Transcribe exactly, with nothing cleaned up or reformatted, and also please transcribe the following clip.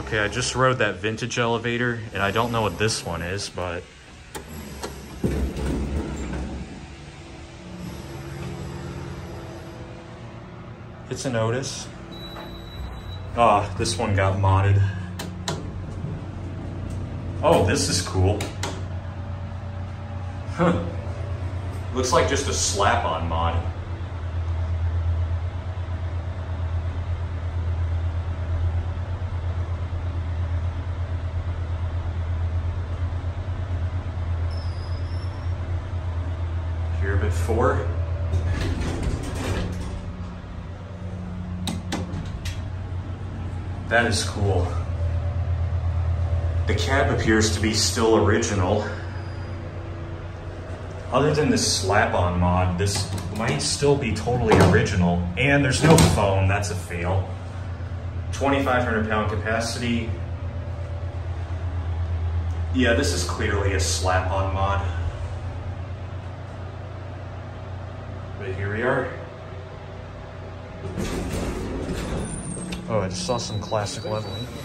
Okay, I just rode that vintage elevator, and I don't know what this one is, but... it's an Otis. Ah, oh, this one got modded. Oh, this is cool. Huh. Looks like just a slap-on mod. Bit four. That is cool. The cab appears to be still original. Other than this slap-on mod, this might still be totally original. And there's no foam, that's a fail. twenty-five hundred pound capacity. Yeah, this is clearly a slap-on mod. But here we are. Oh, I just saw some classic leveling.